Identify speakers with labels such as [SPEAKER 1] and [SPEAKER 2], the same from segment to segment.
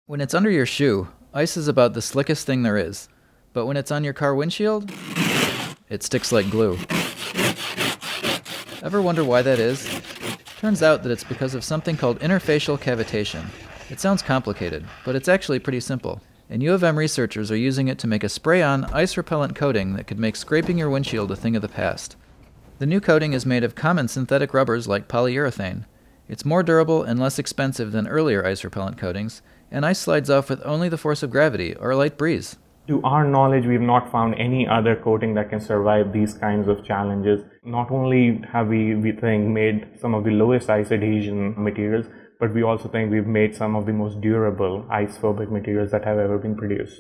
[SPEAKER 1] When it's under your shoe, ice is about the slickest thing there is. But when it's on your car windshield, it sticks like glue. Ever wonder why that is? Turns out that it's because of something called interfacial cavitation. It sounds complicated, but it's actually pretty simple. And U of M researchers are using it to make a spray-on, ice-repellent coating that could make scraping your windshield a thing of the past. The new coating is made of common synthetic rubbers like polyurethane. It's more durable and less expensive than earlier ice-repellent coatings, and ice slides off with only the force of gravity or a light breeze.
[SPEAKER 2] To our knowledge, we've not found any other coating that can survive these kinds of challenges. Not only have we think, made some of the lowest ice adhesion materials, but we also think we've made some of the most durable ice-phobic materials that have ever been produced.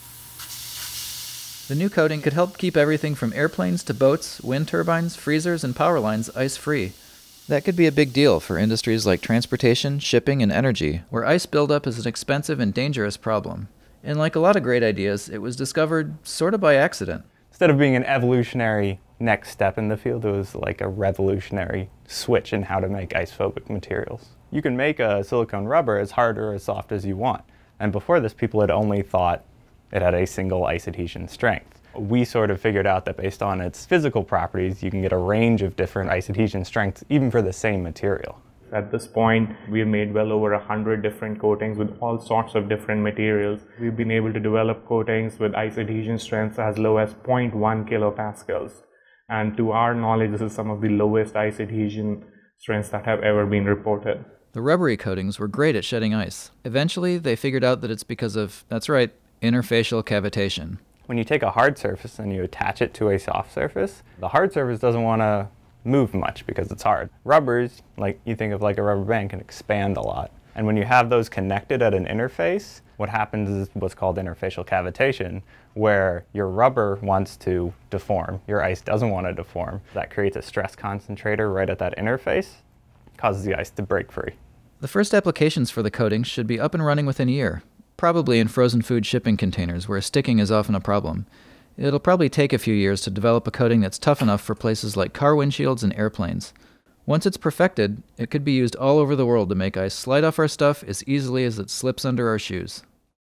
[SPEAKER 1] The new coating could help keep everything from airplanes to boats, wind turbines, freezers, and power lines ice-free. That could be a big deal for industries like transportation, shipping, and energy, where ice buildup is an expensive and dangerous problem. And like a lot of great ideas, it was discovered sort of by accident.
[SPEAKER 3] Instead of being an evolutionary next step in the field, it was like a revolutionary switch in how to make ice-phobic materials. You can make a silicone rubber as hard or as soft as you want. And before this, people had only thought it had a single ice adhesion strength. We sort of figured out that based on its physical properties, you can get a range of different ice adhesion strengths, even for the same material.
[SPEAKER 2] At this point, we've made well over 100 different coatings with all sorts of different materials. We've been able to develop coatings with ice adhesion strengths as low as 0.1 kilopascals. And to our knowledge, this is some of the lowest ice adhesion strengths that have ever been reported.
[SPEAKER 1] The rubbery coatings were great at shedding ice. Eventually, they figured out that it's because of, that's right, interfacial cavitation.
[SPEAKER 3] When you take a hard surface and you attach it to a soft surface, the hard surface doesn't want to move much because it's hard. Rubbers, like you think of like a rubber band, can expand a lot. And when you have those connected at an interface, what happens is what's called interfacial cavitation, where your rubber wants to deform, your ice doesn't want to deform. That creates a stress concentrator right at that interface, causes the ice to break free.
[SPEAKER 1] The first applications for the coating should be up and running within a year, probably in frozen food shipping containers where sticking is often a problem. It'll probably take a few years to develop a coating that's tough enough for places like car windshields and airplanes. Once it's perfected, it could be used all over the world to make ice slide off our stuff as easily as it slips under our shoes.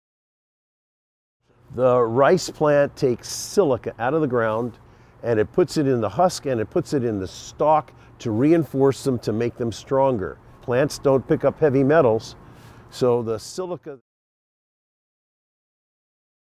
[SPEAKER 4] The rice plant takes silica out of the ground and it puts it in the husk and it puts it in the stalk to reinforce them to make them stronger. Plants don't pick up heavy metals, so the silica